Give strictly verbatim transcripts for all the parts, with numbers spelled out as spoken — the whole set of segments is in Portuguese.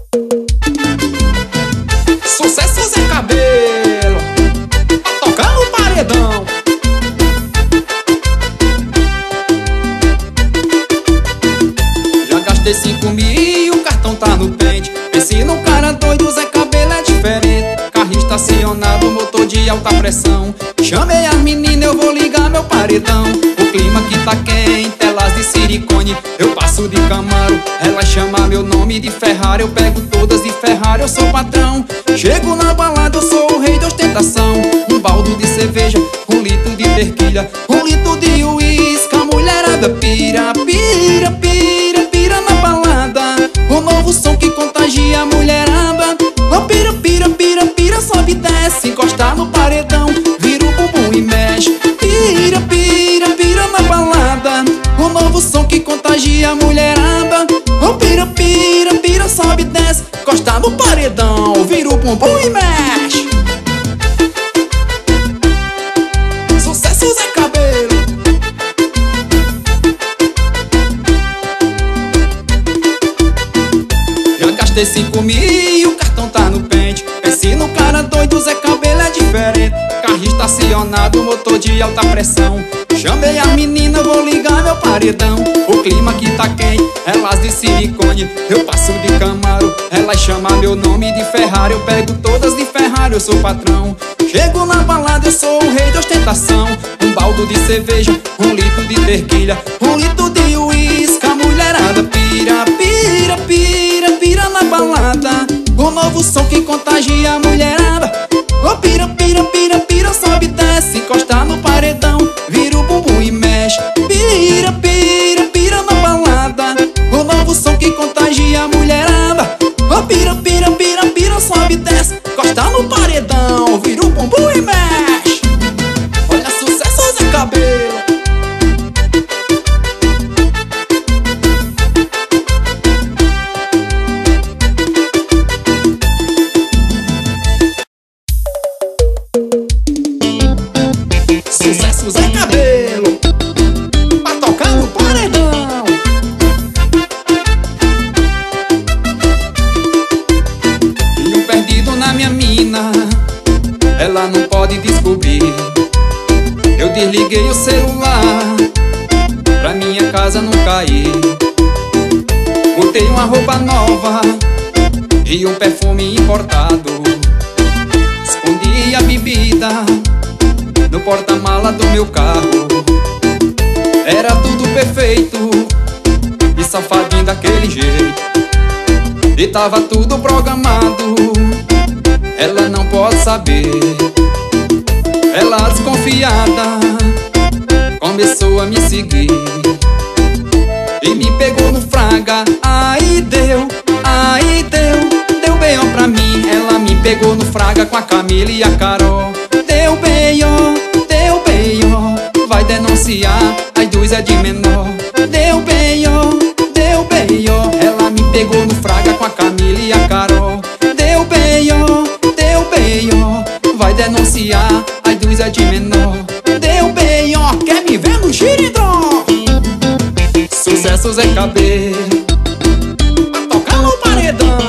Sucesso Zé Cabelo, tá tocando o paredão. Já gastei cinco mil e o cartão tá no pente. Pense no cara doido, Zé Cabelo é diferente. Carro estacionado, motor de alta pressão. Chamei as meninas, eu vou ligar meu paredão. O clima que tá quente, telas de silicone. Eu passo de Camaro, ela chama meu nome de Ferrari. Eu pego todas de Ferrari, eu sou patrão. Chego na balada, eu sou o rei da ostentação. Um baldo de cerveja, um litro de tequila, um litro de uísque. A mulherada pira, pira, pira, pira na balada. O novo som que contagia a mulherada. Oh, pira, pira, pira, pira, sobe e desce. Encostar no paredão, vira o bumbum e mexe. Pira, pira, pira na balada. O novo som que contagia a mulherada. Oh, pira, pira, pira, sobe e desce. Encostar no paredão, vira o bumbum e mexe. Sucesso Zé Cabelo. Já gastei cinco mil e o cartão tá no pente. Pense no cara doido, Zé Cabelo é diferente. Carro estacionado, motor de alta pressão. Chamei a menina, vou ligar meu paredão. O clima que tá quente, elas de silicone. Eu passo de Camaro, ela chama meu nome de Ferrari. Eu pego todas de Ferrari, eu sou patrão. Chego na balada, eu sou o rei da ostentação. Um baldo de cerveja, um litro de tequila, um litro de uísque. A mulherada pira, pira, pira, pira na balada. O novo som que contagia a mulherada. Oh, pira, pira, pira, pira, sobe e desce. Encosta no paredão, vira o bumbum e mexe. Pira, pira, pira na balada. O novo som que contagia a mulherada. Oh, pira, pira, pira, pira, sobe e desce. Encosta no paredão, vira o bumbum e mexe. Olha, sucesso Zé Cabelo. Sucesso Zé Cabelo, tá tocando o paredão. E um perdido na minha mina, ela não pode descobrir. Eu desliguei o celular pra minha casa não cair. Botei uma roupa nova e um perfume importado. Escondi a bebida no porta-mala do meu carro. Era tudo perfeito e safadinho daquele jeito. E tava tudo programado, ela não pode saber. Ela desconfiada começou a me seguir e me pegou no fraga. Aí deu, aí deu, deu B O pra mim. Ela me pegou no fraga com a Camila e a Carol. Deu B O, deu B O, vai denunciar, as duas é de menor. Deu B O, deu B O, ela me pegou no fraga com a Camila e a Carol. Deu B O, deu B O, vai denunciar, as duas é de menor. Deu B O, quer me ver no xirindró? Sucesso Zé Cabelo, tá tocando no paredão.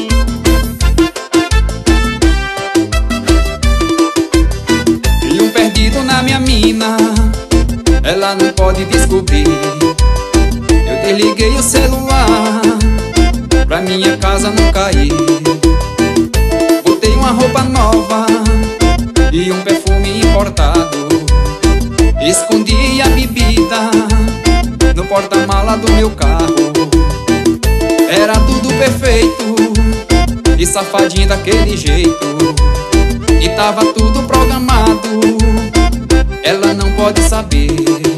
Na minha mina, ela não pode descobrir. Eu desliguei o celular pra minha casa não cair. Botei uma roupa nova e um perfume importado. Escondi a bebida no porta-mala do meu carro. Era tudo perfeito e safadinho daquele jeito. E tava tudo programado, ela não pode saber.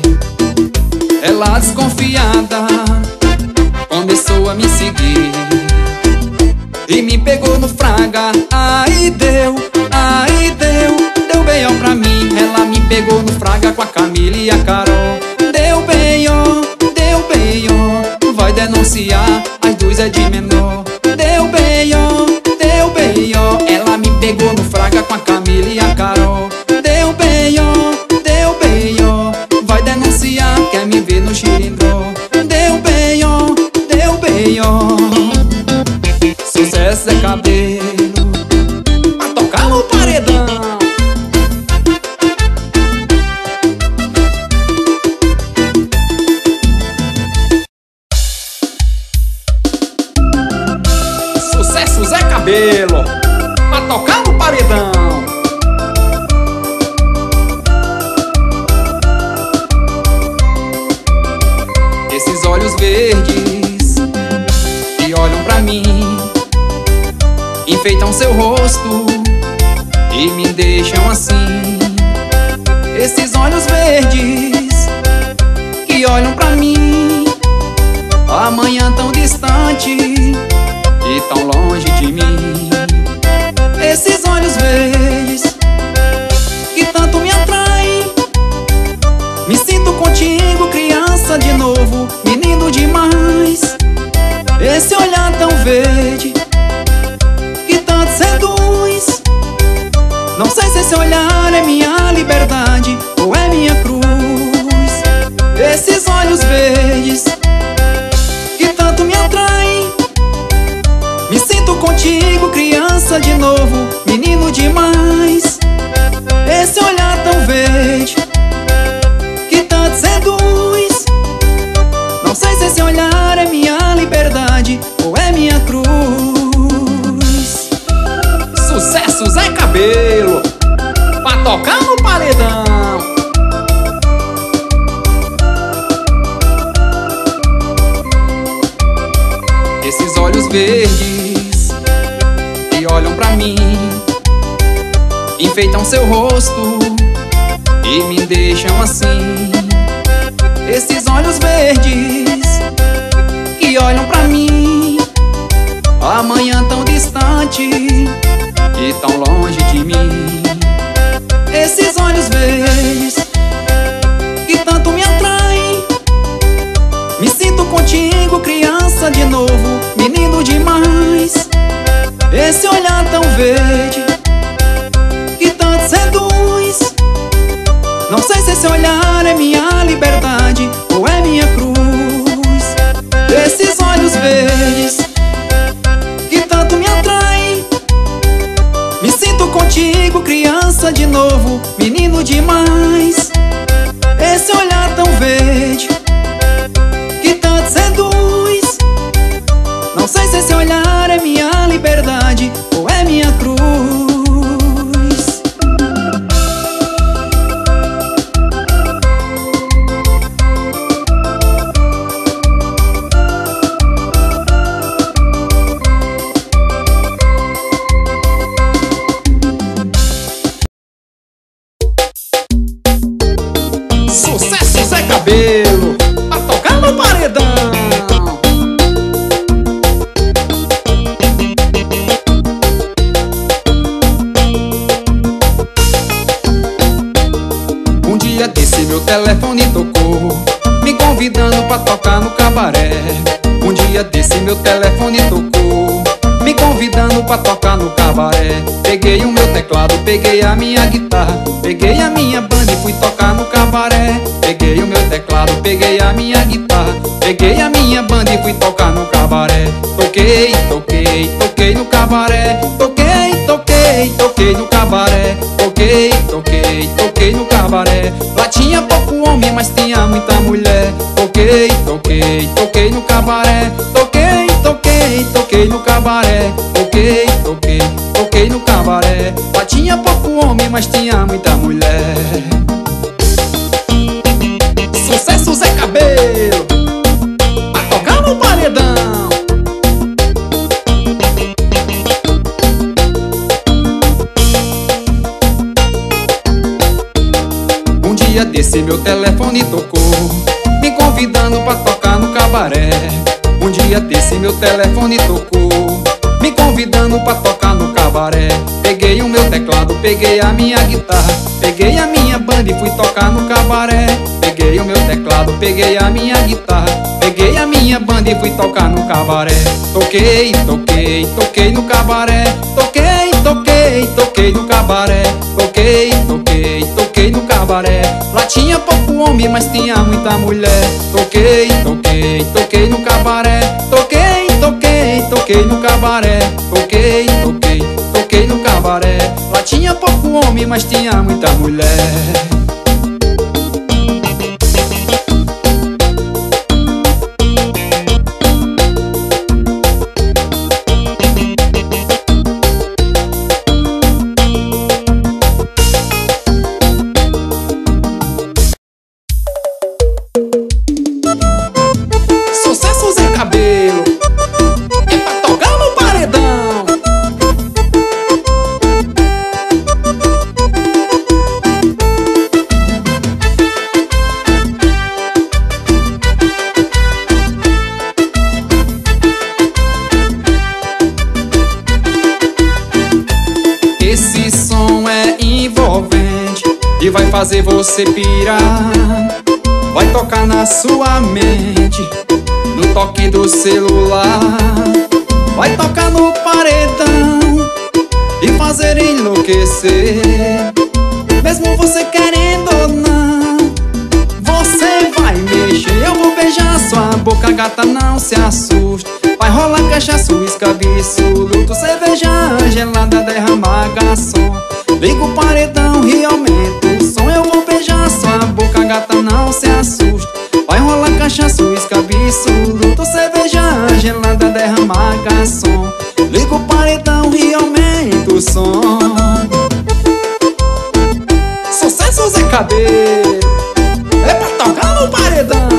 Ela desconfiada começou a me seguir e me pegou no fraga. Aí deu, aí deu, deu B O pra mim. Ela me pegou no fraga com a Camila e a Carol. Deu B O, deu B O, vai denunciar, as duas é de menor. Deu B O, deu B O, ela me pegou no fraga com a Camila e a Carol. Deu B O, deu B O, vai denunciar, quer me ver no xirindró. Deu B O, deu B O, sucesso Sucesso Zé Cabelo, pra tocar no paredão. Esses olhos verdes que olham pra mim enfeitam seu rosto e me deixam assim. Esses olhos verdes que olham pra mim, amanhã tão distante e tão longe de mim. Esses olhos verdes que tanto me atraem, me sinto contigo, criança de novo, menino demais. Esse olhar tão verde que tanto seduz, não sei se esse olhar é minha liberdade ou é minha cruz. Esses olhos verdes que tanto me atraem, me sinto contigo, criança de novo, menino demais. Esse olhar tão verde que tanto seduz, não sei se esse olhar é minha liberdade ou é minha cruz. Sucesso Zé Cabelo, pra tocar no paredão. Esses olhos verdes que olham pra mim enfeitam seu rosto e me deixam assim. Esses olhos verdes que olham pra mim, amanhã tão distante e tão longe de mim. Esses olhos verdes que tanto me atraem, me sinto contigo, criança de novo, menino demais. Esse olhar tão verde que tanto seduz, não sei se esse olhar é minha liberdade ou é minha cruz. Esses olhos verdes que tanto me atraem, me sinto contigo, criança de novo, menino demais. Esse olhar tão verde que tanto seduz, não sei se esse olhar é minha liberdade ou é minha cruz. Sucesso Zé Cabelo, pra tocar no paredão. Um dia desse meu telefone tocou, me convidando pra tocar no cabaré. Um dia desse meu telefone tocou, me convidando pra tocar no cabaré. Peguei o meu teclado, peguei a minha guitarra, peguei a minha banda e fui tocar no cabaré. Peguei o meu teclado, peguei a minha guitarra, peguei a minha banda e fui tocar no cabaré. Toquei, toquei, toquei no cabaré. Toquei, toquei, toquei no cabaré. Toquei, toquei, toquei no cabaré. Lá tinha pouco homem, mas tinha muita mulher. Toquei, toquei, toquei no cabaré. Toquei, toquei, toquei no cabaré. Toquei, toquei, toquei no cabaré. Lá tinha pouco homem, mas tinha muita mulher. Sucesso Zé Cabelo, pra tocar no paredão. Um dia desse meu telefone tocou, me convidando pra tocar no cabaré. Um dia desse meu telefone tocou, me convidando pra tocar no cabaré. Peguei o meu teclado, peguei a minha guitarra, peguei a minha banda e fui tocar no cabaré. Peguei o meu teclado, peguei a minha guitarra, peguei a minha banda e fui tocar no cabaré. Toquei, toquei, toquei no cabaré. Toquei, toquei, toquei no cabaré. Toquei, toquei, toquei no cabaré. Lá tinha pouco homem, mas tinha muita mulher. Toquei, toquei, toquei no cabaré. Toquei, toquei, toquei no cabaré. Toquei, toquei, toquei no cabaré. Lá tinha pouco homem, mas tinha muita mulher. que vai fazer você pirar. Vai tocar na sua mente, no toque do celular. Vai tocar no paredão e fazer enlouquecer. Mesmo você querendo ou não, você vai mexer. Eu vou beijar sua boca, gata, não se assuste. Vai rolar cachaça, uísque, absoluto, cerveja gelada, derramar garçom. Liga o paredão e aumenta o som. Eu vou beijar sua boca, gata, não se assuste. Vai rolar cachaça, uísque, absoluto, cerveja gelada, derramar garçom. Liga o paredão e aumenta o som. Sucesso Zé Cabelo, é pra tocar no paredão.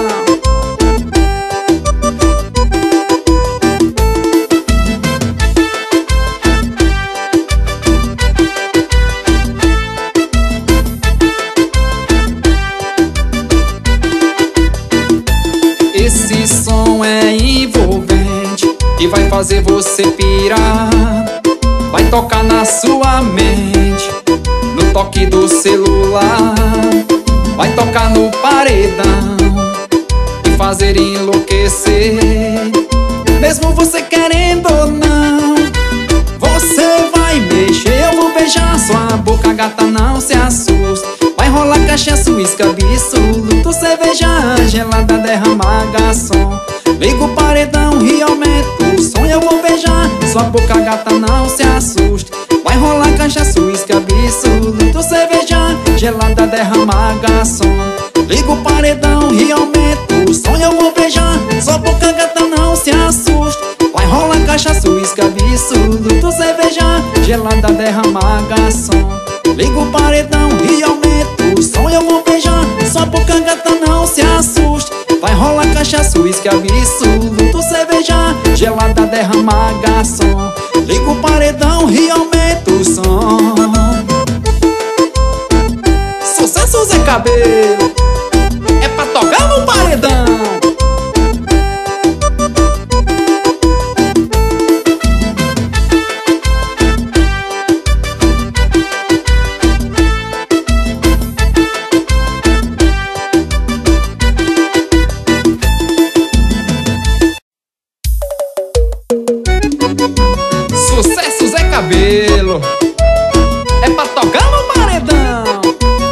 Esse som é envolvente e vai fazer você pirar. Vai tocar na sua mente, no toque do celular. Vai tocar no paredão e fazer enlouquecer. Mesmo você querendo ou não, você vai mexer. Eu vou beijar sua boca, gata, não se assuste. Vai rolar cachaça, uísque, absoluto, cerveja gelada, derramar garçom. Liga o paredão e aumenta o som. Eu vou beijar sua boca, gata, não se assuste. Vai rolar cachaça, uísque, absoluto, cerveja gelada, derramar garçom. Liga o paredão e aumenta o som. Eu vou beijar sua boca, gata, não se assuste. Vai rolar cachaça, uísque, absoluto, cerveja gelada, derramar garçom. Liga o paredão e aumenta o som. Eu vou beijar sua boca, gata, não se assuste. Vai rolar cachaça, uísque, absoluto, cerveja gelada, derramar garçom. Liga o paredão e aumenta o som. Sucesso Zé Cabelo, é pra tocar no paredão. Sucesso Zé Cabelo, é pra tocar no paredão.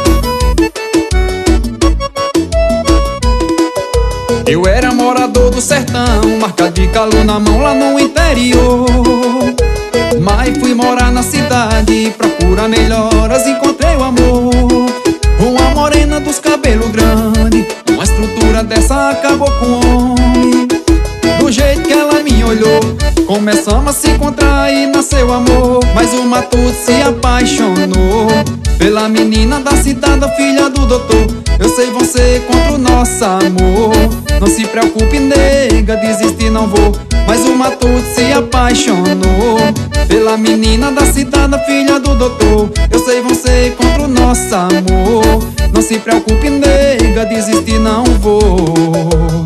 Eu era morador do sertão, marca de calor na mão lá no interior. Mas fui morar na cidade, procura melhoras, encontrei o amor. Uma morena dos cabelos grandes, uma estrutura dessa acabou com o homem. Do jeito que ela me olhou, começamos a se encontrar e nasceu amor. Mas o matuto se apaixonou pela menina da cidade, a filha do doutor. Eu sei você contra o nosso amor. Não se preocupe, nega, desistir não vou. Mas o matuto se apaixonou pela menina da cidade, a filha do doutor. Eu sei você contra o nosso amor. Não se preocupe, nega, desistir não vou.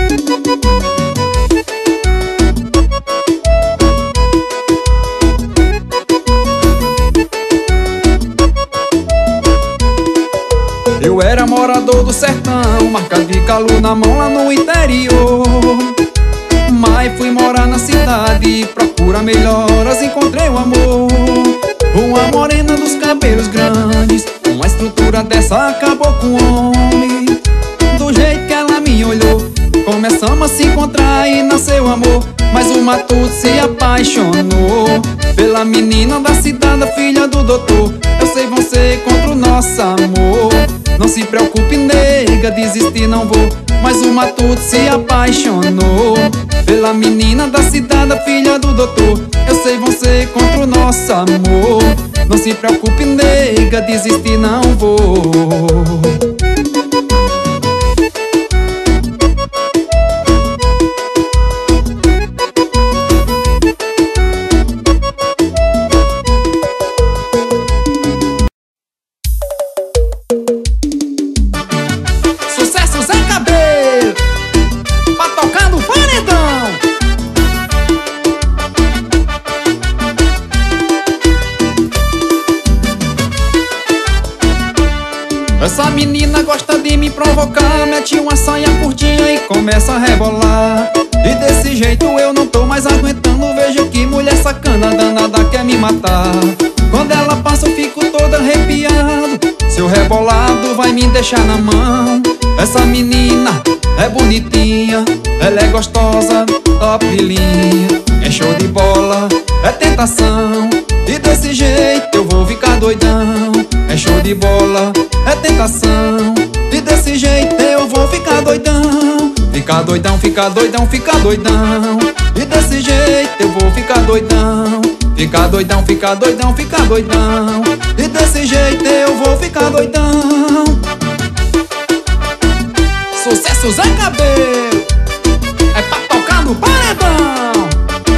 Eu era morador do sertão, marca de calor na mão lá no interior. Mas fui morar na cidade, procura melhoras, encontrei o amor. Uma morena dos cabelos grandes, uma estrutura dessa acabou com o homem. Do jeito que ela me olhou, começamos a se encontrar e nasceu amor. Mas o matuto se apaixonou pela menina da cidade, a filha do doutor. Eu sei você contra o nosso amor. Não se preocupe, nega, desistir não vou. Mas o matuto se apaixonou pela menina da cidade, a filha do doutor. Eu sei você contra o nosso amor. Não se preocupe, nega, desistir não vou. gosta de me provocar, mete uma saia curtinha e começa a rebolar. E desse jeito eu não tô mais aguentando, veja que mulher sacana, danada quer me matar. Quando ela passa eu fico todo arrepiado, seu rebolado vai me deixar na mão. Essa menina é bonitinha, ela é gostosa, top de linha, é show de bola, é tentação. E desse jeito eu vou ficar doidão, é show de bola, é tentação. E desse jeito eu vou ficar doidão, ficar doidão, ficar doidão, ficar doidão. E desse jeito eu vou ficar doidão, ficar doidão, ficar doidão, ficar doidão. E desse jeito eu vou ficar doidão. Sucesso Zé Cabelo, é pra tocar no paredão.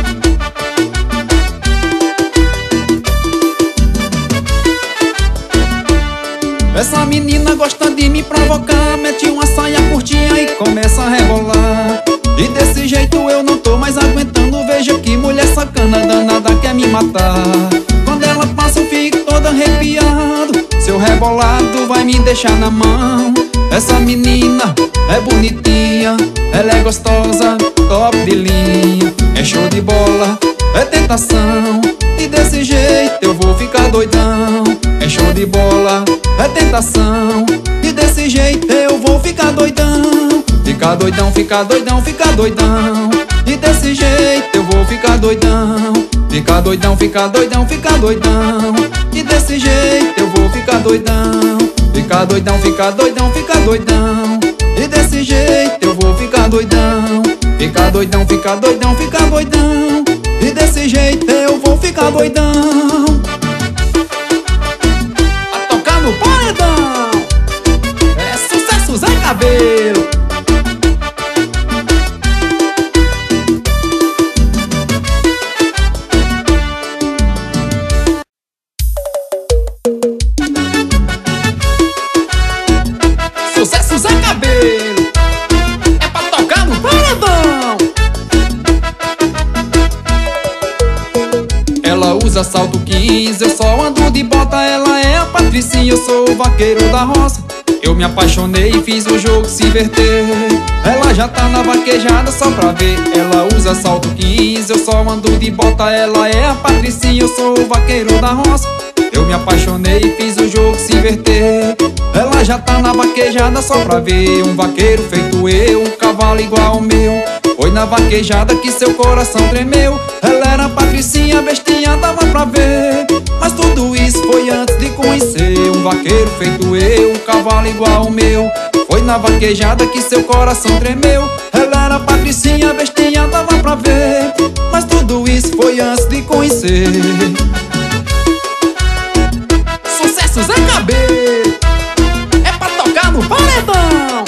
Essa menina gosta de me provocar, mete uma saia curtinha e começa a rebolar. E desse jeito eu não tô mais aguentando, veja que mulher sacana, danada quer me matar. Quando ela passa eu fico todo arrepiado, seu rebolado vai me deixar na mão. Essa menina é bonitinha, ela é gostosa, top de linha, é show de bola, é tentação. E desse jeito eu vou ficar doidão, é show de bola, é tentação. E desse jeito eu vou ficar doidão, ficar doidão, ficar doidão, ficar doidão. E desse jeito eu vou ficar doidão, ficar doidão, ficar doidão, ficar doidão. E desse jeito eu vou ficar doidão, ficar doidão, ficar doidão, ficar doidão. E desse jeito eu vou ficar doidão, ficar doidão, ficar doidão, ficar doidão. E desse jeito eu vou ficar doidão. A tocar no paredão é sucesso Zé Cabelo. Sucesso Zé Cabelo, é pra tocar no paredão. Ela usa salto quinze, eu só ando de bota. Ela é a Patricinha, eu sou o vaqueiro da roça. Eu me apaixonei e fiz o jogo se inverter. Ela já tá na vaquejada só pra ver. Ela usa salto quinze, eu só ando de bota. Ela é a Patricinha, eu sou o vaqueiro da roça. Eu me apaixonei e fiz o jogo se inverter. Ela já tá na vaquejada só pra ver. Um vaqueiro feito eu, um cavalo igual ao meu. Foi na vaquejada que seu coração tremeu. Ela era Patricinha, bestinha, dava pra ver. Mas tudo isso foi antes de conhecer um vaqueiro feito eu, um cavalo igual ao meu. Foi na vaquejada que seu coração tremeu. Ela era Patricinha, bestinha, dava pra ver. Mas tudo isso foi antes de conhecer. Sucesso Zé Cabelo, é pra tocar no paredão.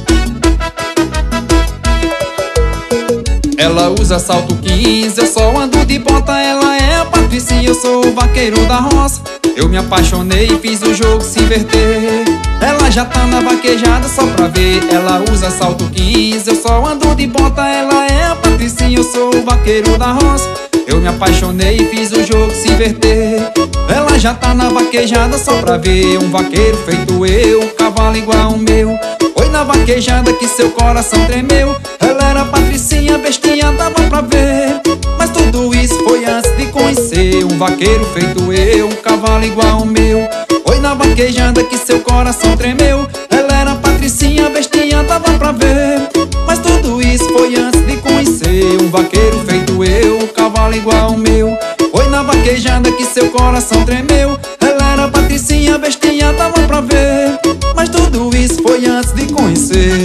Ela usa salto quinze, eu só ando de bota. Ela é a Patricinha, eu sou o vaqueiro da roça. Eu me apaixonei e fiz o jogo se inverter. Ela já tá na vaquejada só pra ver. Ela usa salto quinze, eu só ando de bota. Ela é a Patricinha, eu sou o vaqueiro da roça. Eu me apaixonei e fiz o jogo se inverter. Ela já tá na vaquejada só pra ver. Um vaqueiro feito eu, um cavalo igual ao meu. Foi na vaquejada que seu coração tremeu. Ela era Patricinha, bestinha, dava pra ver. Mas tudo isso foi antes de conhecer um vaqueiro feito eu, um cavalo igual ao meu. Foi na vaquejada que seu coração tremeu. Ela era Patricinha, bestinha, dava pra ver. Mas tudo isso foi antes de conhecer um vaqueiro feito eu, um cavalo igual ao meu. Foi na vaquejada que seu coração tremeu. Ela era Patricinha, bestinha, dava pra ver. Mas tudo isso foi antes de conhecer.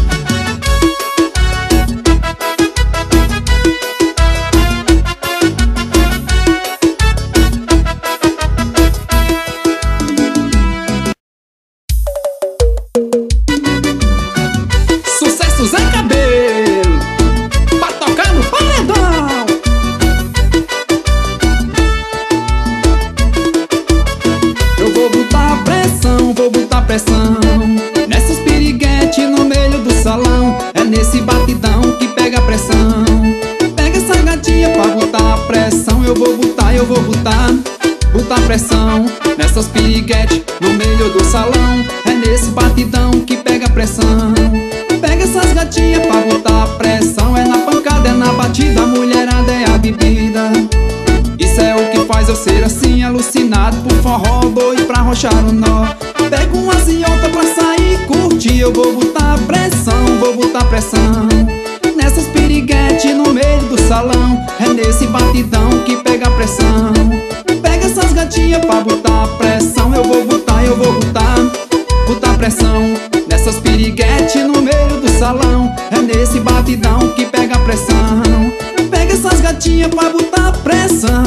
Sucesso Zé Cabelo, pra tocar no paredão. Eu vou botar pressão, vou botar pressão nessas piriguete no meio do salão. É nesse batidão que pega pressão. Pega essa gatinha pra botar pressão. Eu vou botar, eu vou botar, botar pressão nessas piriguete no meio do salão. É nesse batidão que pega a pressão. Pega essas gatinhas pra botar a pressão. É na pancada, é na batida, a mulherada é a bebida. Isso é o que faz eu ser assim, alucinado por forró, doido pra arrochar o nó. Pego umas e outra pra sair, curtir. Eu vou botar pressão, vou botar pressão nessas piriguete no meio do salão. É nesse batidão que pega a pressão. Pega essas gatinhas pra botar pressão. Eu vou botar, eu vou botar, botar pressão nessas piriguete no meio do salão. É nesse batidão que pega a pressão. Pega essas gatinhas pra botar pressão.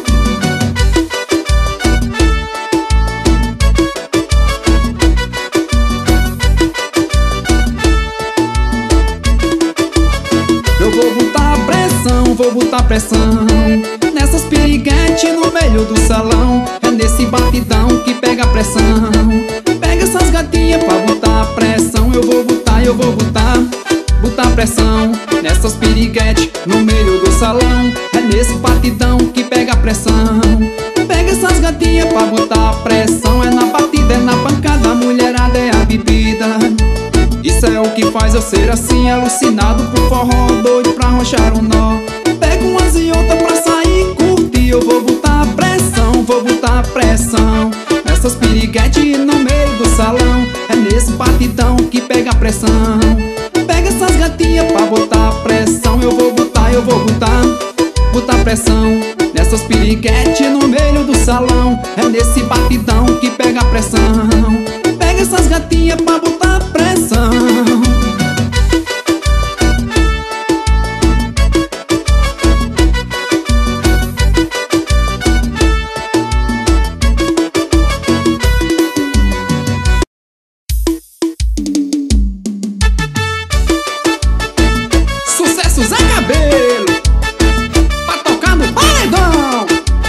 Eu vou botar pressão, vou botar pressão nessas piriguete no meio do salão. É nesse batidão que pega a pressão. Pega essas gatinhas pra botar pressão. Eu vou botar, eu vou botar, botar pressão nessas piriguete no meio do salão. É nesse batidão que pega a pressão. Pega essas gatinhas pra botar pressão. É na batida, é na pancada, a mulherada é a bebida. Isso é o que faz eu ser assim, alucinado por forró, doido pra arrochar um nó. Pego umas e outra pra sair, curtir. Eu vou botar pressão, vou botar pressão nessas piriguete no meio do salão. É nesse batidão que pega a pressão. Pega essas gatinhas pra botar pressão. Eu vou botar, eu vou botar, botar pressão nessas piriguete no meio do salão. É nesse batidão que pega a pressão. Pega essas gatinhas pra botar pressão. Sucesso Zé Cabelo pra tocar no paredão.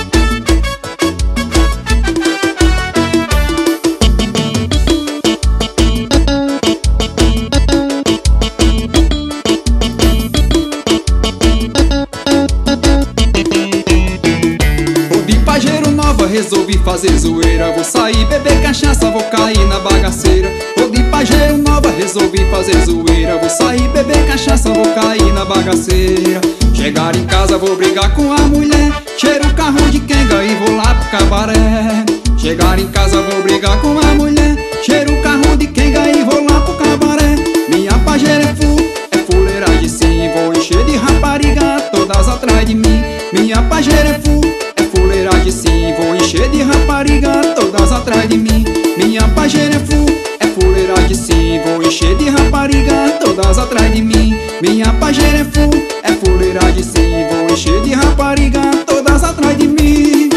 Resolvi fazer zoeira, vou sair, beber cachaça, vou cair na bagaceira. Vou de pajeiro nova, resolvi fazer zoeira, vou sair, beber cachaça, vou cair na bagaceira. Chegar em casa, vou brigar com a mulher, cheiro o carro de quenga e vou lá pro cabaré. Chegar em casa, vou brigar com a mulher, cheiro o carro de quenga e vou lá pro cabaré. Minha pajeira é full, é fuleiragem sim, vou encher de rapariga, todas atrás de mim. Minha pajeira é full, fuleiragem sim, vou encher de rapariga, todas atrás de mim. Minha pajeira é full, é fuleiragem sim, vou encher de rapariga, todas atrás de mim. Minha pajeira é full, é fuleiragem sim, vou encher de rapariga, todas atrás de mim.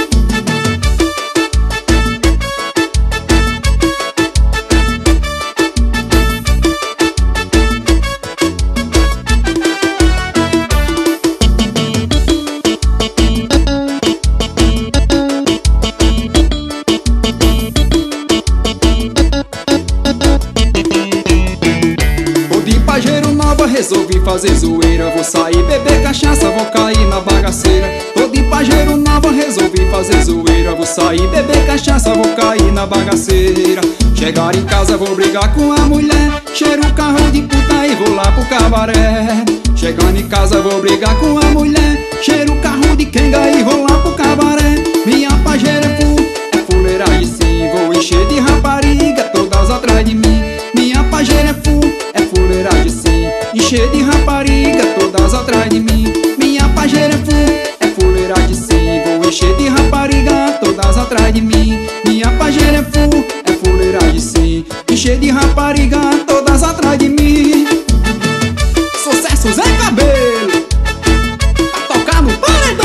Resolvi fazer zoeira, vou sair, beber cachaça, vou cair na bagaceira. Tô de pajeiro nova, resolvi fazer zoeira, vou sair, beber cachaça, vou cair na bagaceira. Chegar em casa, vou brigar com a mulher, cheiro o carro de puta e vou lá pro cabaré. Chegando em casa, vou brigar com a mulher, cheiro o carro de quenga e vou lá pro cabaré. Minha pajeira é full, é fuleiragem sim, vou encher de rapariga, todas atrás de mim. Minha pajeira é full, é fuleiragem sim, encher de rapariga, todas atrás de mim. Minha pajeira é full, é fuleiragem sim, vou encher de rapariga, todas atrás de mim. Minha pajeira é full, é fuleiragem sim, encher de rapariga, todas atrás de mim. Sucesso Zé Cabelo pra tocar no paredão.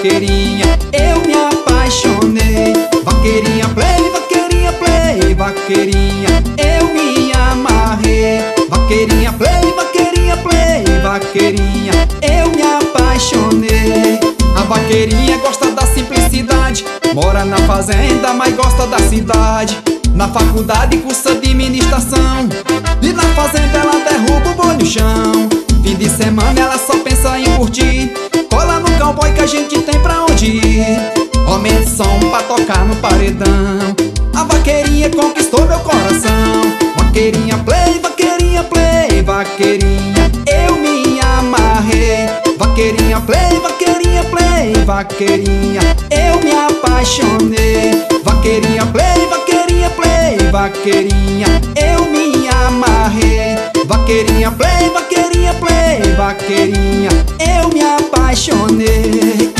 vaqueirinha, eu me apaixonei. Vaqueirinha play, vaqueirinha play, vaqueirinha, eu me amarrei. Vaqueirinha play, vaqueirinha play, vaqueirinha, eu me apaixonei. A vaqueirinha gosta da simplicidade, mora na fazenda, mas gosta da cidade. Na faculdade cursa administração, e na fazenda ela derruba o boi no chão. Fim de semana ela só pensa em curtir, cola no cowboy que a gente tem pra onde ir. Aumenta o som pra tocar no paredão, a vaqueirinha conquistou meu coração. Vaqueirinha play, vaqueirinha play, vaqueirinha, eu me amarrei. Vaqueirinha play, vaqueirinha play, vaqueirinha, eu me apaixonei. Vaqueirinha play, vaqueirinha play, vaqueirinha, eu me amarrei. Vaqueirinha play, vaqueirinha play, vaqueirinha, eu me apaixonei.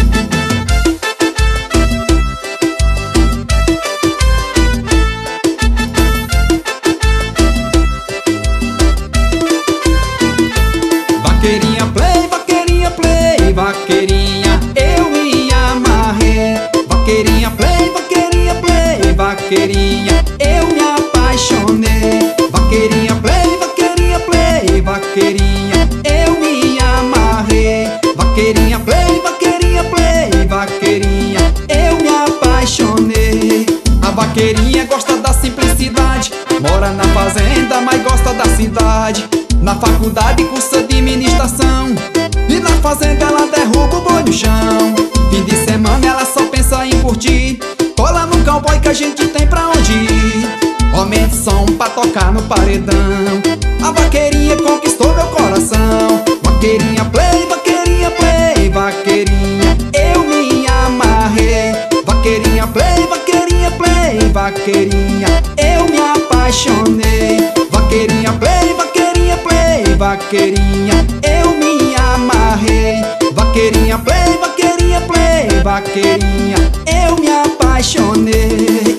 Vaqueirinha play, vaqueirinha play, vaqueirinha, eu me amarrei. Vaqueirinha play, vaqueirinha play, vaqueirinha, eu me apaixonei. Vaqueirinha play, vaqueirinha play, vaqueirinha, eu me amarrei. Vaqueirinha play, vaqueirinha play, vaqueirinha, eu me apaixonei. A vaqueirinha gosta da simplicidade, mora na fazenda, mas gosta da cidade. Na faculdade cursa administração, e na fazenda ela derruba o boi no chão. Fim de semana ela só pensa em curtir, cola no cowboy que a gente tem pra onde ir. Aumenta o som pra tocar no paredão, a vaqueirinha conquistou meu coração. Vaqueirinha play, vaqueirinha play, vaqueirinha, eu me amarrei. Vaqueirinha play, vaqueirinha play, vaqueirinha, eu me apaixonei. Vaqueirinha play, vaqueirinha play, vaqueirinha, eu me amarrei. Vaqueirinha play, vaqueirinha play, vaqueirinha, eu me apaixonei.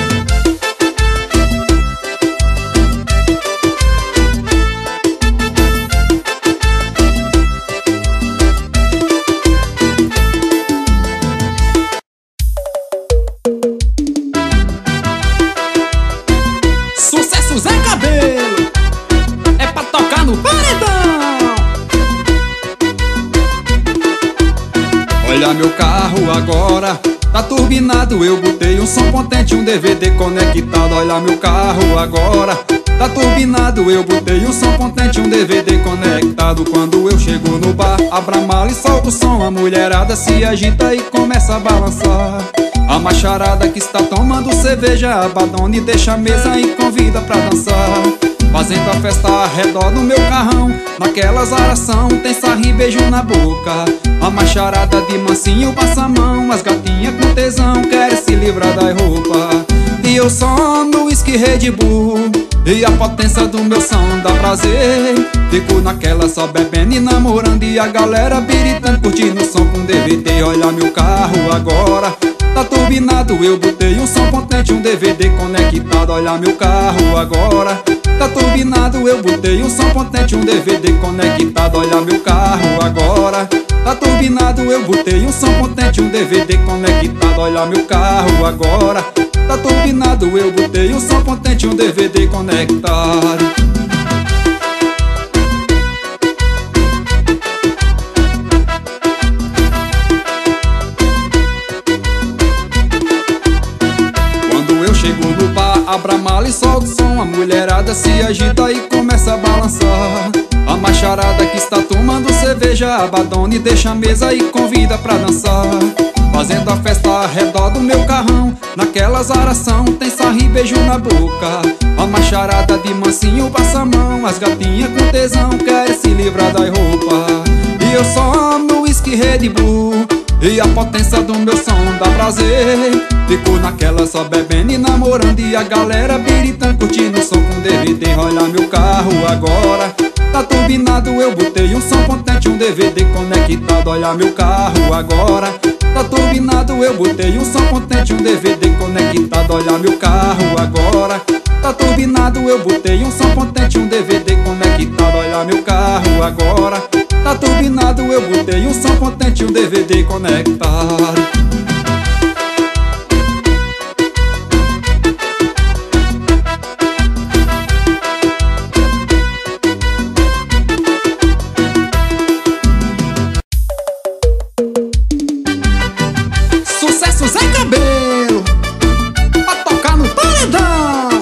Sucesso Zé Cabelo, é pra tocar no paredão. Olha meu carro agora, tá turbinado, eu botei um som potente, um D V D conectado. Olha meu carro agora, tá turbinado, eu botei um som potente, um D V D conectado. Quando eu chego no bar, abra a mala e solto o som, a mulherada se agita e começa a balançar. A macharada que está tomando cerveja abandona e deixa a mesa e convida pra dançar. Fazendo a festa ao redor do meu carrão, naquelas aração tem sarro e beijo na boca. A macharada de mansinho passa a mão, as gatinhas com tesão querem se livrar das roupas. E eu só no whisky Red Bull, e a potência do meu som dá prazer. Fico naquela só bebendo e namorando, e a galera biritando, curtindo o som com D V D. Olha meu carro agora, tá turbinado, eu botei um som potente, um D V D conectado. Olha meu carro agora, tá turbinado, eu botei um som potente, um D V D conectado. Olha meu carro agora, tá turbinado, eu botei um som potente, um D V D conectado. Olha meu carro agora, tá turbinado, eu botei um som potente, um D V D conectado. Chego no bar, abra a mala e solta o som, a mulherada se agita e começa a balançar. A macharada que está tomando cerveja abandona e deixa a mesa e convida pra dançar. Fazendo a festa ao redor do meu carrão, naquelas aração tem sarro e beijo na boca. A macharada de mansinho passa a mão, as gatinhas com tesão querem se livrar das roupas. E eu só no whisky Red Bull, e a potência do meu som dá prazer. Fico naquela só bebendo e namorando, e a galera biritando, curtindo o som com D V D. Olha meu carro agora, tá turbinado, eu botei um som potente, um D V D conectado. Olha meu carro agora, tá turbinado, eu botei um som potente, um D V D conectado. Olha meu carro agora, tá turbinado, eu botei um som potente, um D V D conectado. Olha meu carro agora, tá turbinado, eu botei um som potente e um D V D conectado. Sucesso Zé Cabelo, pra tocar no paredão.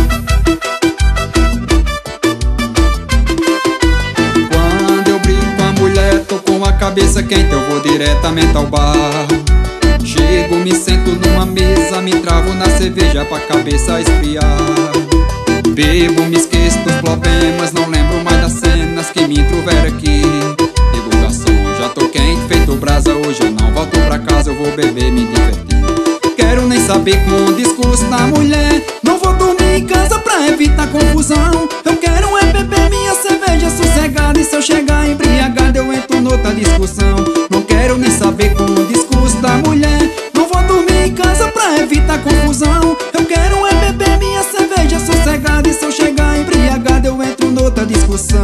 Quando eu brigo com a mulher, tô com a cabeça quente, eu vou diretamente ao bar. Chego, me sento numa mesa, me travo na cerveja pra cabeça esfriar. Bebo, me esqueço dos problemas, não lembro mais das cenas que me trouxeram aqui. Digo, garçom, já tô quente, feito brasa, hoje eu não volto pra casa, eu vou beber, me divertir. Quero nem saber com o discurso da mulher, não vou dormir em casa pra evitar confusão. Eu quero é beber minha cerveja sossegada, e se eu chegar embriagado eu entro noutra discussão. Não quero nem saber com o discurso da mulher, não vou dormir em casa pra evitar confusão. Eu quero é beber minha cerveja sossegada, e se eu chegar embriagado eu entro noutra discussão.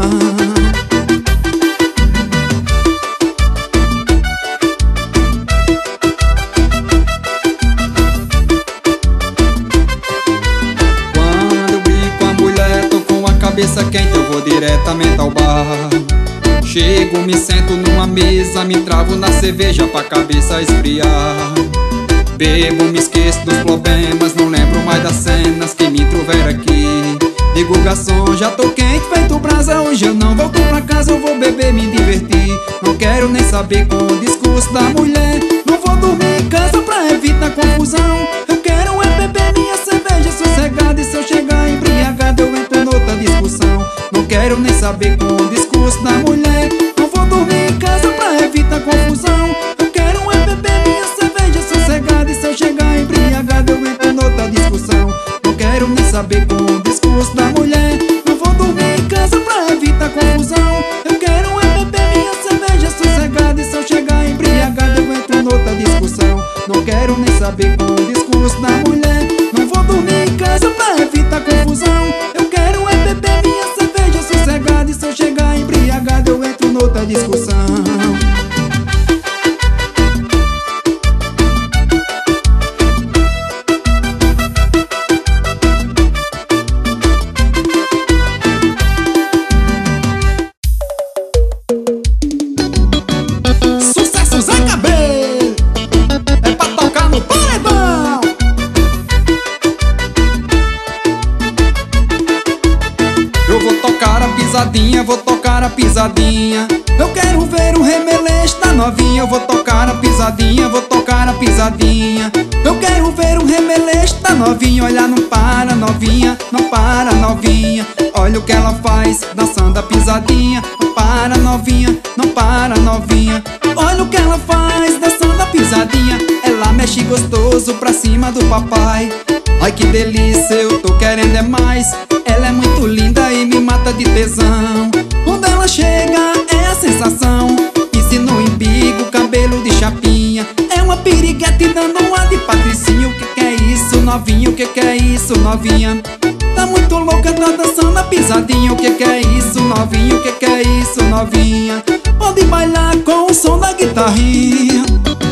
Cabeça quente, eu vou diretamente ao bar. Chego, me sento numa mesa, me travo na cerveja pra cabeça esfriar. Bebo, me esqueço dos problemas, não lembro mais das cenas que me trouxeram aqui. Digo, garçom, já tô quente, feito brasa, hoje eu não volto pra casa, eu vou beber, me divertir. Não quero nem saber com o discurso da mulher, não vou dormir em casa pra evitar confusão. Eu quero é beber minha cerveja sossegada, e se eu chegar embriagado eu entro noutra discussão. Não quero nem saber com o discurso da mulher, não vou dormir em casa pra evitar confusão. Eu quero é beber minha cerveja sossegada, e se eu chegar embriagado eu entro noutra discussão. Não quero nem saber com o discurso da mulher, não vou dormir em casa pra evitar confusão. Eu quero é beber minha cerveja sossegada, e se eu chegar embriagado eu entro noutra discussão. Não quero nem saber com o discurso da mulher, não vou dormir em casa pra evitar confusão. Eu quero é beber minha cerveja sossegada, e se eu chegar embriagado eu entro noutra discussão. Sucesso Zé Cabelo, é pra tocar no paredão. Eu vou tocar a pisadinha, vou tocar a pisadinha. Eu quero ver o remeleixo da novinha. Eu vou tocar a pisadinha, vou tocar a pisadinha. Eu quero ver o remeleixo da novinha. Olha, não para novinha, não para novinha. Olha o que ela faz, dançando a pisadinha. Não para novinha, não para novinha. Olha o que ela faz, dançando a pisadinha. Ela mexe gostoso pra cima do papai. Ai que delícia, eu tô querendo é mais. Ela é muito linda e me mata de tesão. Quando ela chega é a sensação. Pisse no embigo, cabelo de chapinha. É uma piriguete dando uma de patricinho. O que que é isso, novinho? O que que é isso, novinha? Tá muito louca, tá dançando a pisadinha. O que que é isso, novinho? O que que é isso, novinha? Pode bailar com o som da guitarrinha.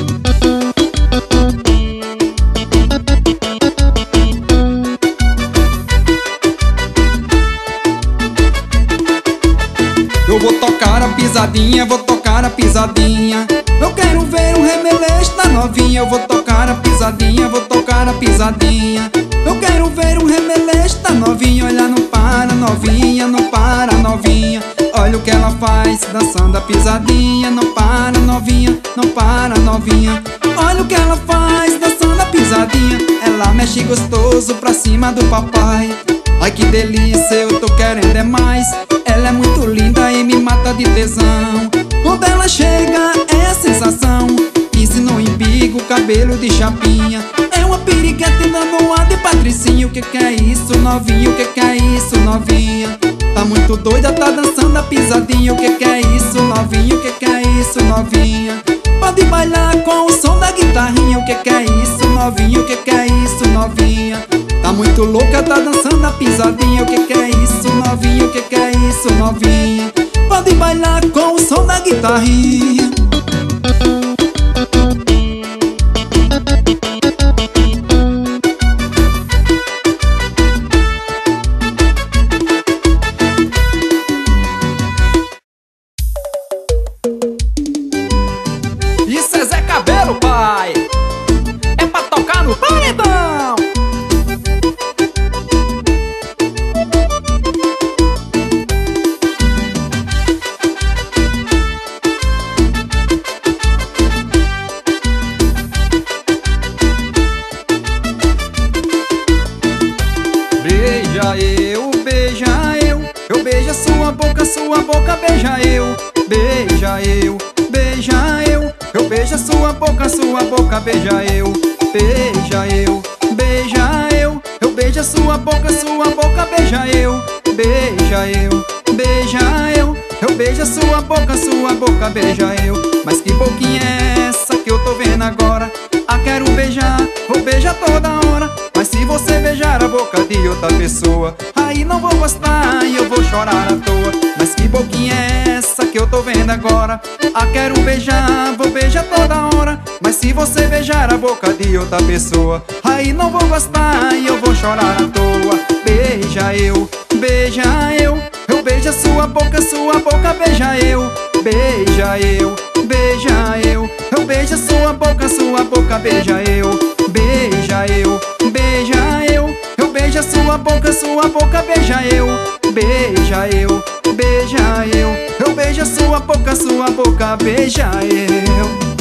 Eu vou tocar a pisadinha, vou tocar a pisadinha. Eu quero ver o remeleixo da novinha. Eu vou tocar a pisadinha, vou tocar a pisadinha. Eu quero ver o remeleixo da novinha. Olha, não para novinha, não para novinha. Olha o que ela faz, dançando a pisadinha. Não para novinha, não para novinha. Olha o que ela faz, dançando a pisadinha. Ela mexe gostoso pra cima do papai. Ai que delícia, eu tô querendo é mais. Ela é muito linda e me mata de tesão. Quando ela chega é a sensação. Pisse no embigo, cabelo de chapinha. É uma piriguete dando uma de patricinho. O que que é isso, novinho? O que que é isso, novinha? Tá muito doida, tá dançando a pisadinha. O que que é isso, novinho? O que que é isso, novinha? Pode bailar com o som da guitarrinha. O que que é isso, novinho? O que que é isso, novinha? Tá muito louca, tá dançando a pisadinha. O que que é isso, novinho? O que que é isso, novinha? Pode bailar com o som da guitarrinha. beija eu, beija eu. Eu beijo a sua boca, sua boca beija eu. Beija eu, beija eu. Eu beijo a sua boca, sua boca beija eu. Beija eu, beija eu. Eu beijo a sua boca, sua boca beija eu. Beija eu, beija eu. Eu beijo a sua boca, sua boca beija eu. Mas que boquinha é essa que eu tô vendo agora? Ah, quero beijar, vou beijar toda hora. Mas se você beijar a boca de outra pessoa, aí não vou gostar e eu vou chorar à toa. Mas que boquinha é essa que eu tô vendo agora? Ah, quero beijar, vou beijar toda hora. Mas se você beijar a boca de outra pessoa, aí não vou gostar e eu vou chorar à toa. Beija eu, beija eu. Eu beijo a sua boca, sua boca beija eu. Beija eu, beija eu. Eu beijo a sua boca, sua boca beija eu. Beija eu, beija eu. Eu beijo a sua boca, sua boca beija eu. Beija eu, beija eu. Eu beijo a sua boca, sua boca beija eu.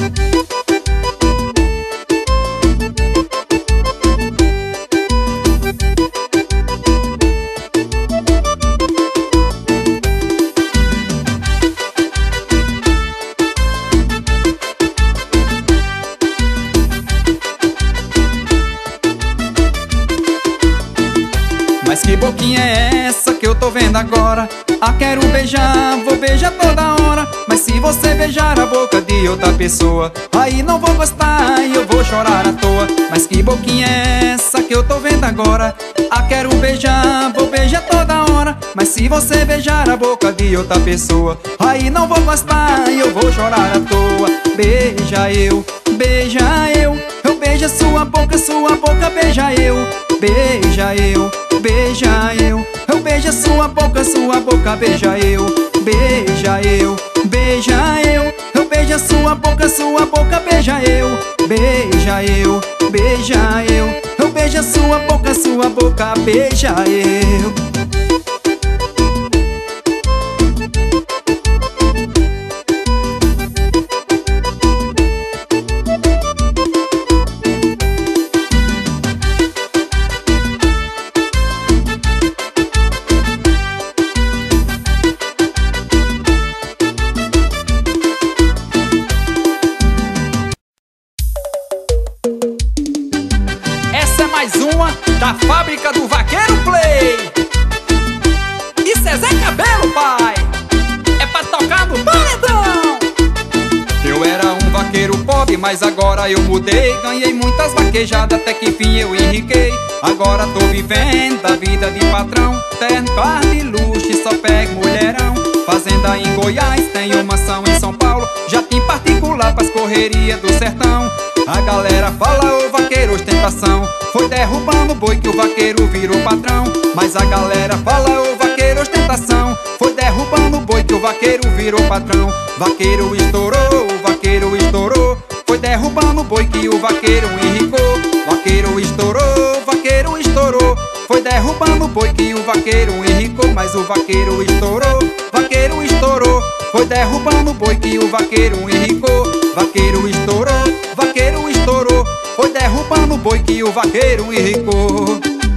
Mas que boquinha é essa que eu tô vendo agora? Ah, quero beijar, vou beijar toda hora. Mas se você beijar a boca de outra pessoa, aí não vou gostar e eu vou chorar à toa. Mas que boquinha é essa que eu tô vendo agora? Ah, quero beijar, vou beijar toda hora. Mas se você beijar a boca de outra pessoa, aí não vou gostar e eu vou chorar à toa. Beija eu, beija eu. Eu beijo a sua boca, sua boca beija eu. Beija eu, beija eu. Eu beijo a sua boca, sua boca beija eu. Beija eu, beija eu. Eu beijo a sua boca, sua boca beija eu. Beija eu, beija eu. Eu beijo a sua boca, sua boca beija eu. Mais uma da fábrica do Vaqueiro Play. Isso é Zé Cabelo, pai. É pra tocar no paredão. Eu era um vaqueiro pobre, mas agora eu mudei. Ganhei muitas vaquejadas, até que enfim eu enriquei. Agora tô vivendo a vida de patrão. Terno, carro de luxo e só pego mulherão. Fazenda em Goiás, tenho mansão em São Paulo. Jatim particular pras correrias do sertão. A galera fala, ô vaqueiro, ostentação. Foi derrubando o boi que o vaqueiro virou patrão. Mas a galera fala, ô vaqueiro, ostentação. Foi derrubando o boi que o vaqueiro virou patrão. Vaqueiro estourou, o vaqueiro estourou. Foi derrubando o boi que o vaqueiro enricou. Vaqueiro estourou, vaqueiro estourou. Foi derrubando o boi que o vaqueiro enricou. Mas o vaqueiro estourou, vaqueiro estourou. Foi derrubando o boi que o vaqueiro enricou. Vaqueiro estourou, vaqueiro estourou. Foi derrubando o boi que o vaqueiro enricou.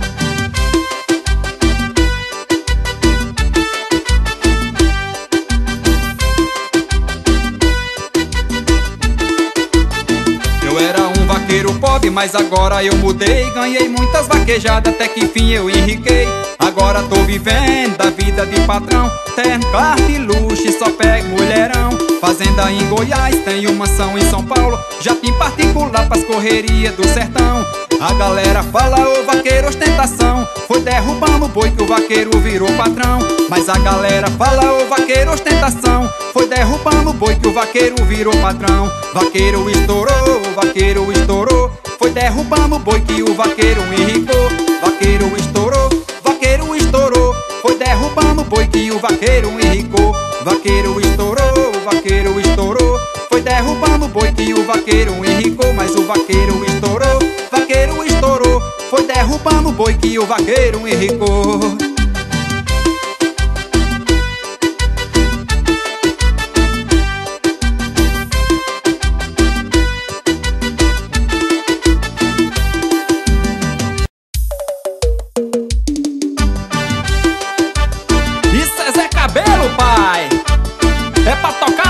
Eu era um vaqueiro pobre, mas agora eu mudei. Ganhei muitas vaquejadas, até que enfim eu enriquei. Agora tô vivendo a vida de patrão. Terno, carro de luxo e só pego mulherão. Fazenda em Goiás, tenho mansão em São Paulo. Jatim particular pras correrias do sertão. A galera fala, ô vaqueiro, ostentação. Foi derrubando o boi que o vaqueiro virou patrão. Mas a galera fala, ô vaqueiro, ostentação. Foi derrubando o boi que o vaqueiro virou patrão. Vaqueiro estourou, vaqueiro estourou. Foi derrubando o boi que o vaqueiro enricou. Vaqueiro estourou, vaqueiro estourou. Foi derrubando o boi que o vaqueiro enricou. Vaqueiro estourou, vaqueiro estourou. Foi derrubando o boi que o vaqueiro enricou. Mas o vaqueiro estourou, vaqueiro estourou. Foi derrubando o boi que o vaqueiro enricou.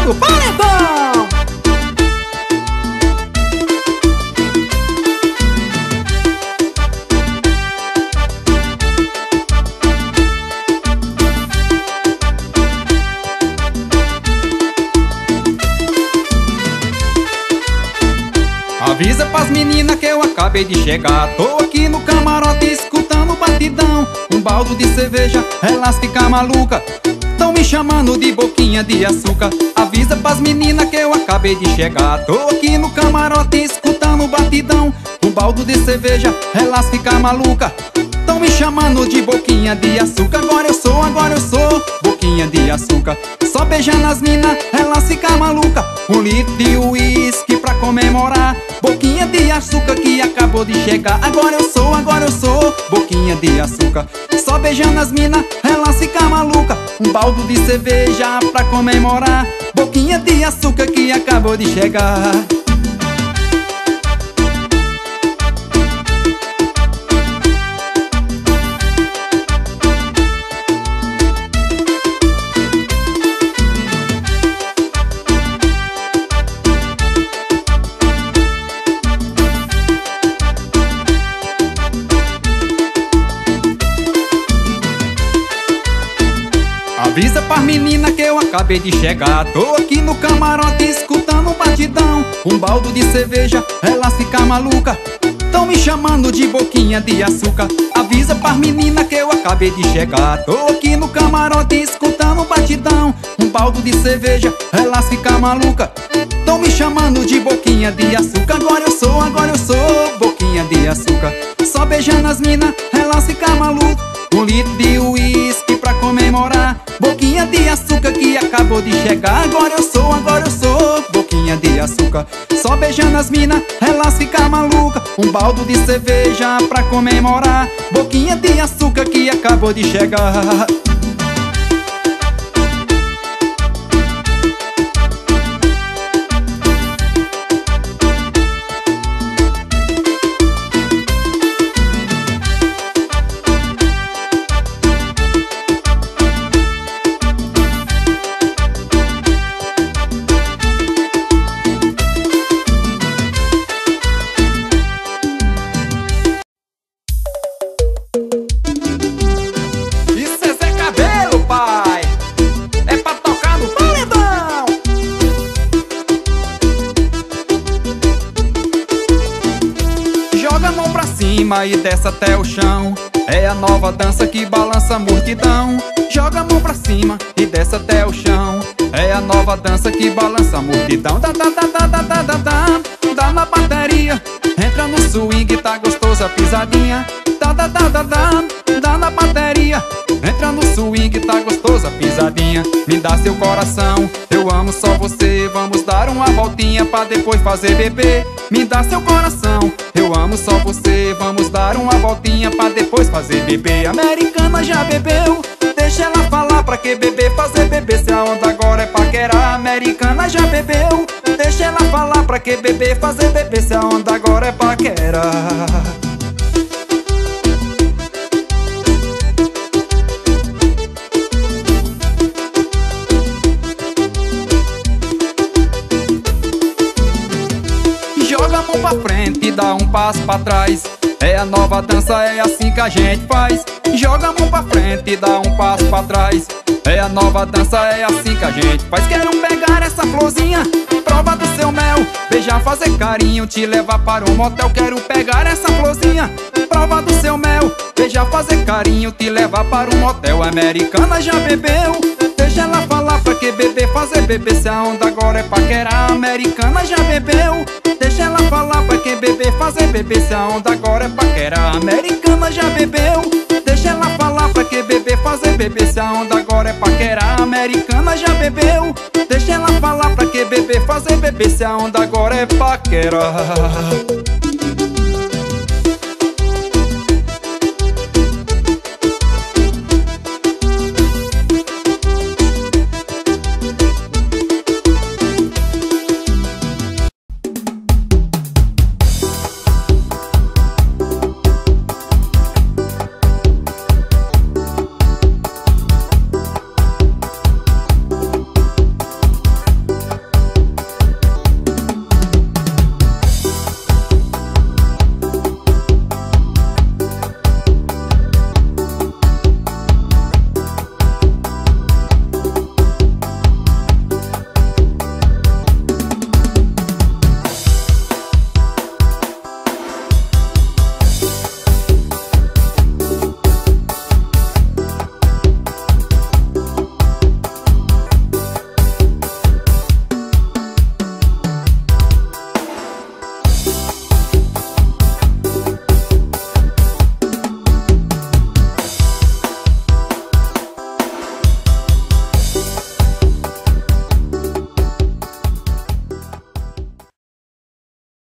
tocando paredão. Avisa pras meninas que eu acabei de chegar. Tô aqui no camarote escutando batidão. Um baldo de cerveja, elas ficam malucas. Tão me chamando de boquinha de açúcar. Avisa pras meninas que eu acabei de chegar. Tô aqui no camarote escutando batidão. Um baldo de cerveja, elas ficam malucas. Tão me chamando de boquinha de açúcar. Agora eu sou, agora eu sou boquinha de açúcar. Só beijando as minas, elas ficam malucas. Um litro de uísque pra comemorar. Boquinha de açúcar que acabou de chegar. Agora eu sou, agora eu sou boquinha de açúcar. Só beijando as minas, elas ficam malucas. Um baldo de cerveja pra comemorar. Boquinha de açúcar que acabou de chegar. Avisa pras meninas que eu acabei de chegar. Tô aqui no camarote escutando batidão. Um baldo de cerveja, elas ficam malucas. Tão me chamando de boquinha de açúcar. Avisa pras meninas que eu acabei de chegar. Tô aqui no camarote escutando batidão. Um baldo de cerveja, elas ficam malucas. Tão me chamando de boquinha de açúcar. Agora eu sou, agora eu sou boquinha de açúcar. Só beijando as minas, elas ficam malucas. Um litro de uísque pra comemorar. Boquinha de açúcar que acabou de chegar. Agora eu sou, agora eu sou boquinha de açúcar. Só beijando as minas, elas ficam malucas. Um baldo de cerveja pra comemorar. Boquinha de açúcar que acabou de chegar. E desce até o chão. É a nova dança que balança a multidão. Joga a mão pra cima e desce até o chão. É a nova dança que balança a multidão. Dá, dá, dá, dá, dá, dá, dá, dá. Dá na bateria, entra no swing, tá gostosa a pisadinha. Dá, dá, dá, dá, dá. Dá na bateria, entra no swing, tá gostosa a pisadinha. Me dá seu coração, eu amo só você. Vamos dar uma voltinha pra depois fazer bebê. Me dá seu coração, eu amo só você. Vamos dar uma voltinha pra depois fazer bebê. Americana já bebeu, deixa ela falar pra que beber, fazer bebê. Se a onda agora é paquerar. Americana já bebeu, deixa ela falar pra que beber, fazer bebê. Se a onda agora é paquerar. Joga a mão pra frente e dá um passo pra trás. É a nova dança, é assim que a gente faz. Joga a mão pra frente e dá um passo pra trás. É a nova dança, é assim que a gente faz. Quero pegar essa florzinha, prova do seu mel, beijar, fazer carinho, te levar para um motel. Quero pegar essa florzinha, prova do seu mel, beijar, fazer carinho, te levar para um motel. Americana já bebeu, deixa ela falar pra que beber, fazer bebê. Se a onda agora é paquerar. Americana já bebeu, deixa ela falar pra que beber, fazer bebê. Se a onda agora é paquerar. Americana já bebeu, deixa ela falar pra que beber, fazer bebê. Se a onda agora é paquerar. Americana já bebeu, deixa ela falar pra que beber, fazer bebê. Se a onda agora é paquerar.